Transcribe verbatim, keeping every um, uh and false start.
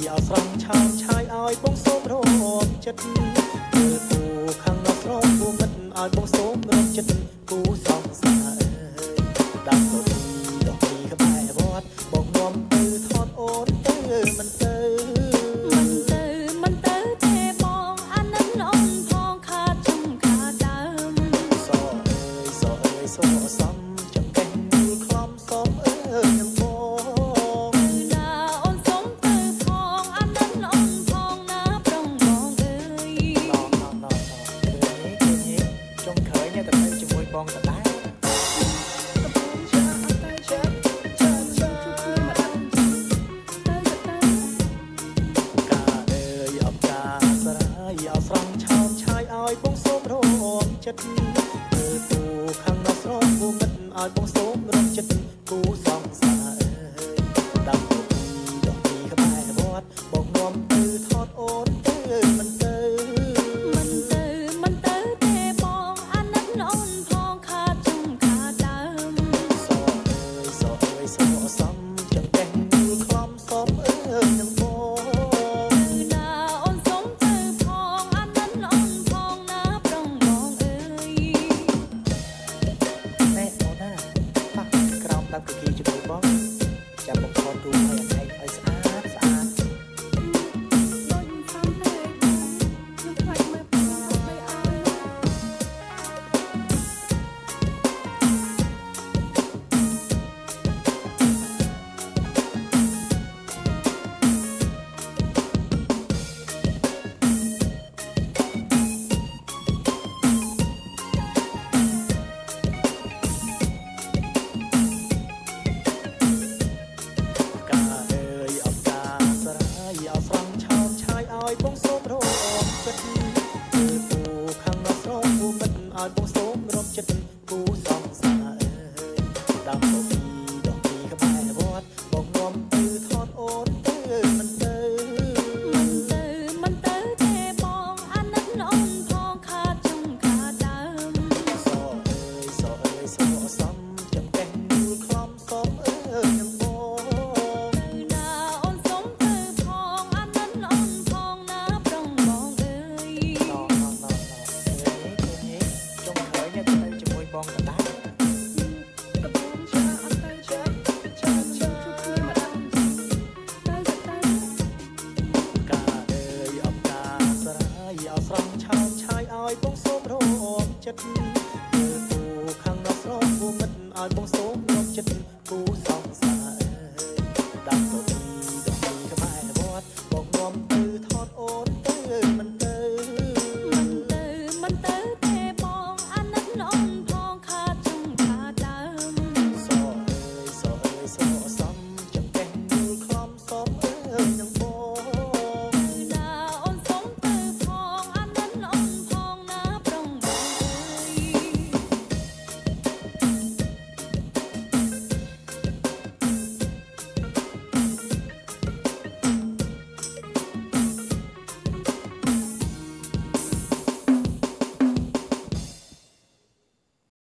เอาស្រង់ឆោមឆាយឲ្យបងសូមរមចិត្តមើលគូខាងនោះស្រោមគូមិនឲ្យបងសូមរមចិត្តគូសងសាអើយដាក់ទៅដកពីក្បែរវត្តបងនាំទៅថតអូនទៅមិនទៅមិនទៅមិនទៅទេបងអានឹងអូនផងខាតចំខាតដើមសអើយសអើយសសំចំកេះមូលខ្លំសំអើយនឹងបងណាអូនសុំទៅផងអានឹងអូនផងណាប្រងបងអើយណោណោណោឃើញនេះឃើញនេះចង់ឃើញតែទៅជាមួយបងតដែរเอาស្រង់ឆោមឆាយឲ្យបងសូមរមចិត្តមើលគូខាងនោះស្រោមគូមិនឲ្យបងសូមរមចិត្តគូសងសាអើយដាក់ទៅដកពីក្បែរវត្តបងនាំទៅថតអូនទៅមិនទៅមិនទៅមិនទៅទេបងអានឹងអូនផងខាតចំខាតដើមសអើយសអើយសសំចង្កេះមូលខ្លំសំអើយនឹងបងណាអូនសុំទៅផងអានឹងអូនផងណាប្រងបងអើយណែអូនណាប៉ះក្រោមតាមគីជាមួយបងចាំបងថតរូបឲ្យអញឲ្យស្អាតស្អាតដូចសំតែខ្ញុំខ្លាចមើលផងឲ្យអើយเอาស្រង់ឆោមឆាយឲ្យបងសូមរមចិត្តមើលគូខាងនោះស្រោមគូមិនឲ្យបងសូមរមចិត្តគូសងសាអើយដាក់ទៅពីដកពីក្បែរវត្តបងនាំទៅថតអូនទៅមិនទៅមិនទៅមិនទៅទេបងអានឹងអូនផងខាតចំខាតដើមសអើយសអើយសសំចង្កេះមូលខ្លំសំអើយនឹងបងណាអូនសុំទៅផងអានឹងអូនផងណាប្រងបងអើយណោណោណោណោឃើញនេះឃើញនេះចង់ឃើញតែទៅជាមួយបងតដែរកបងចាអត់ទៅចាចាចាជួបគ្នាម្ដងទៅទៅកាអើយអបកាសរាយเอาស្រង់ឆោមឆាយឲ្យបងសូមរមចិត្ត